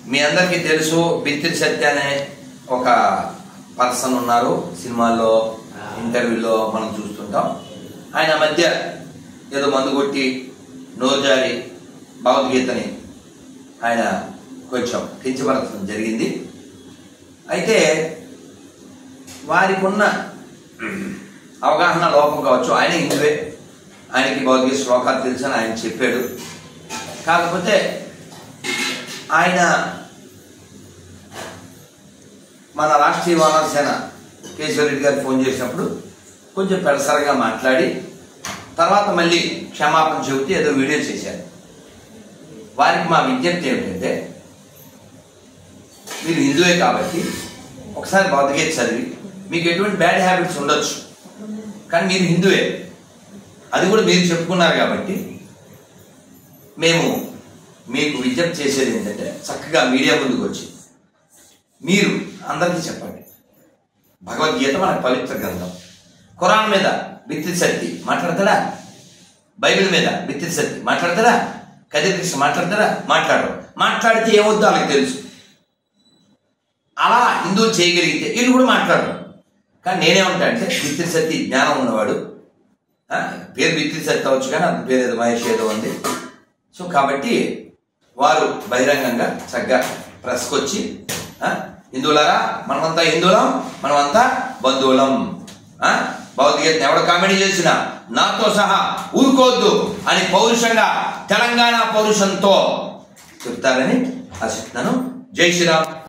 మీ అందరికీ తెలుసు బిత్తిరి సత్య అనే ఒక పర్సన్ ఉన్నారు. సినిమాల్లో ఇంటర్వ్యూలో మనం చూస్తుంటాం. ఆయన మధ్య ఏదో మందు కొట్టి నోజారి భగవద్గీతని ఆయన కొంచెం కించపరచడం జరిగింది. అయితే వారికి ఉన్న అవగాహన లోపం కావచ్చు. ఆయన హిందువే, ఆయనకి భగవద్గీత శ్లోకాలు తెలుసని ఆయన చెప్పాడు. కాకపోతే ఆయన మన రాష్ట్రీయ వానరసేన కేశవరెడ్డి గారు ఫోన్ చేసినప్పుడు కొంచెం పెడసరగా మాట్లాడి తర్వాత మళ్ళీ క్షమాపణ చెబుతూ ఏదో వీడియో చేశారు. వారికి మా విజ్ఞప్తి ఏమిటంటే, మీరు హిందువే కాబట్టి ఒకసారి భగవద్గీత చదివి, మీకు ఎటువంటి బ్యాడ్ హ్యాబిట్స్ ఉండొచ్చు కానీ మీరు హిందువే, అది కూడా మీరు చెప్పుకున్నారు కాబట్టి మేము మీకు విజ్ఞప్తి చేసేది ఏంటంటే, చక్కగా మీడియా ముందుకు వచ్చి మీరు అందరికీ చెప్పండి, భగవద్గీత మన పవిత్ర గ్రంథం. ఖురాన్ మీద బిత్తిరి సత్తి మాట్లాడతాడా? బైబిల్ మీద బిత్తిరి సత్తి మాట్లాడతాడా? కదిరి కృష్ణ మాట్లాడతాడా? మాట్లాడరు. మాట్లాడితే ఏమవుద్దో వాళ్ళకి తెలుసు. అలా హిందువులు చేయగలిగితే వీళ్ళు కూడా మాట్లాడరు. కానీ నేనేమంటా అంటే, బిత్తిరి సత్తి జ్ఞానం ఉన్నవాడు, పేరు బిత్తిరి సత్తి అవచ్చు కానీ అంత పేరు ఏదో మహేష్ ఏదో ఉంది. సో కాబట్టి వారు బహిరంగంగా చక్కగా ప్రెస్కొచ్చి, హిందువులారా మనమంతా హిందువులం, మనమంతా బంధువులం, భగవద్గీతను ఎవడు కామెడీ చేసినా నాతో సహా ఊరుకోవద్దు అని పౌరుషంగా, తెలంగాణ పౌరుషంతో చెప్తారని ఆశిస్తున్నాను. జై శ్రీరామ్.